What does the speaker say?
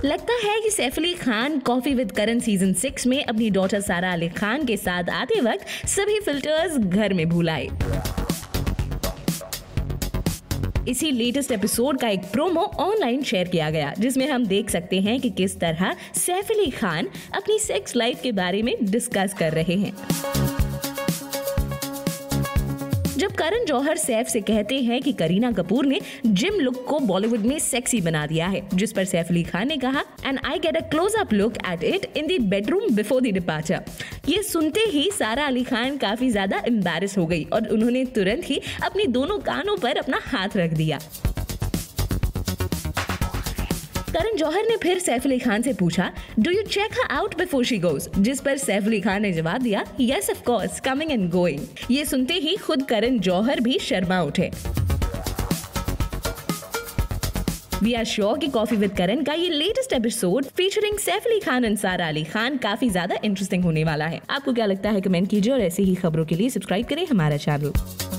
लगता है कि Saif Ali Khan coffee with Karan season 6 में अपनी डॉटर सारा अली खान के साथ आते वक्त सभी फिल्टर्स घर में भूल आए। इसी लेटेस्ट एपिसोड का एक प्रोमो ऑनलाइन शेयर किया गया, जिसमें हम देख सकते हैं कि किस तरह सैफ अली खान अपनी सेक्स लाइफ के बारे में डिस्कस कर रहे हैं। जब करण जौहर सैफ से कहते हैं कि करीना कपूर ने जिम लुक को बॉलीवुड में सेक्सी बना दिया है, जिस पर सैफ अली खान ने कहा, and I get a close up look at it in the bedroom before the departure. ये सुनते ही सारा अली खान काफी ज्यादा एम्बैरेस हो गई और उन्होंने तुरंत ही अपनी दोनों कानों पर अपना हाथ रख दिया। करण जौहर ने फिर सैफ अली खान से पूछा, do you check her out before she goes, जिस पर सैफ अली खान ने जवाब दिया, yes of course, coming and going. ये सुनते ही खुद करण जौहर भी शर्मा उठे। वी आर श्योर कि कॉफी विद करण का ये latest episode featuring Saif Ali Khan and Sara Ali Khan काफी ज्यादा इंटरेस्टिंग होने वाला है। आपको क्या लगता है, कमेंट कीजिए और ऐसी ही खबरों के लिए सब्सक्राइब करें हमारा चैनल।